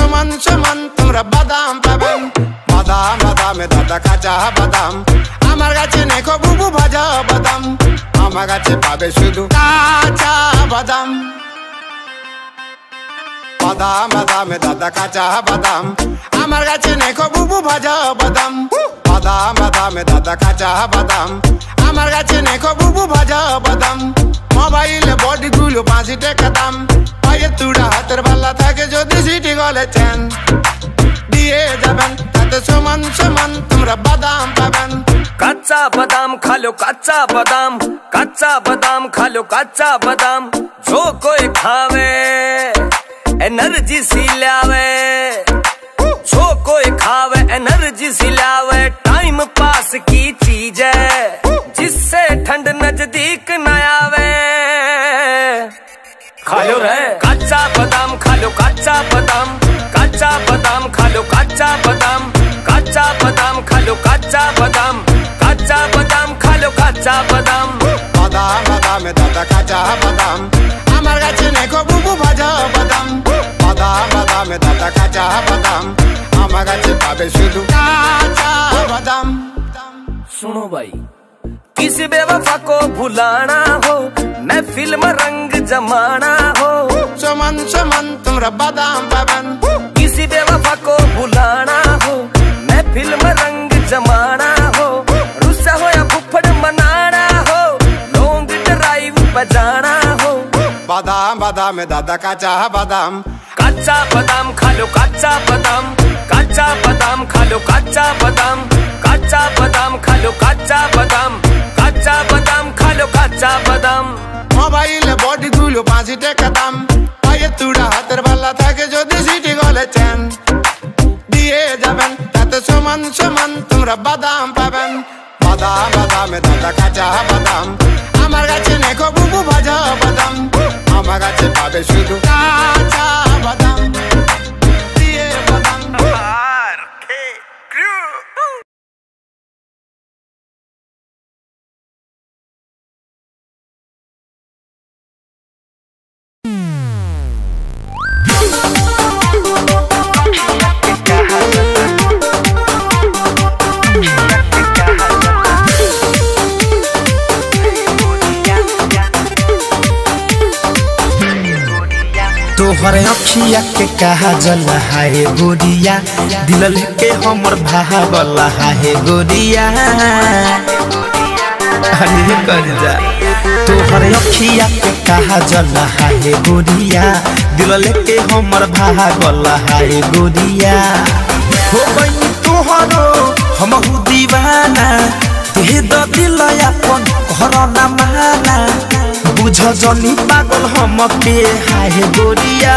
सुमन सुमन তোমরা বাদাম পাবেন বাদাম বাদামে দাদা কাঁচা বাদাম আমার কাছে নেই বুবু ভাজা বাদাম আমার কাছে পাবে শুধু কাঁচা বাদাম বাদাম বাদামে দাদা কাঁচা বাদাম আমার কাছে নেই বুবু ভাজা বাদাম বাদাম বাদামে দাদা কাঁচা বাদাম আমার কাছে নেই বুবু ভাজা বাদাম মোবাইলে বডিগুলো 5 টাকা দাম পায়ে তুড়া হাতের বালা থাকে যদি সিটি গলে চেন দিয়ে যাবেন তাতে সমান সমান তোমরা বাদাম পাবেন कच्चा बादाम खा लो कच्चा बादाम खा लो कच्चा बादाम जो कोई खावे एनर्जी सी लावे जो कोई खावे एनर्जी सी लावे टाइम पास की चीज है जिससे ठंड नजदीक न आवे खा लो रे कच्चा बादाम खा लो कच्चा बादाम खा लो कच्चा बादाम खा लो कच्चा बादाम खा लो कच्चा बादाम বাদাম বাদামে দাদা কাঁচা বাদাম আমার কাছে নেই বুবু ভাজা বাদাম বাদাম বাদামে দাদা কাঁচা বাদাম আমার কাছে পাবে শুধু কাঁচা বাদাম सुनो भाई किसी बेवफा को भुलाना हो महफिल में रंग जमाना हो सुमन सुमन তোমরা বাদাম পাবেন किसी बेवफा को भुलाना हो महफिल में रंग जमाना हो रुस्सा हो या फुफड़ मनाना हो लॉन्ग ड्राइव बजाना हो বাদাম বাদামে দাদা কাঁচা বাদাম खा लो कच्चा बादाम खा लो कच्चा बादाम खा लो कच्चा बादाम खा लो कच्चा बादाम মোবাইলে বডিগুলো 5 টাকা দাম পায়ে তুড়া হাতের বালা থাকে যদি সিটি গলে চেন দিয়ে যাবেন তাতে সমান সমান তোমরা বাদাম পাবেন বাদাম বাদামে দাদা কাঁচা বাদাম আমার কাছে নেই বুবু ভাজা বাদাম আমার কাছে পাবে শুধু কাঁচা বাদাম দিয়ে বাদাম तोहर अखिया के कहा जल हाय गोरिया दिल लेके हमर भागल हाय गोरिया अरे कर जा तोहर अखिया के कहा जल हाय गोरिया दिल लेके हमर भागल हाय गोरिया हो गई तोहरो हमहु दीवाना दे द दिल अपन घर ना माना बुझ जनी पागल हमके हाय गोरिया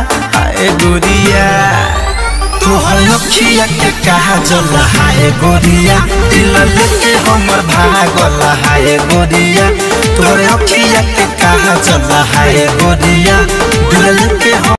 तोहर अखिया के कहा जल हाय गोरिया दिल लेके हमर भागल हाय गोरिया तोहर अखिया के कहा जल हाय गोरिया दिल लेके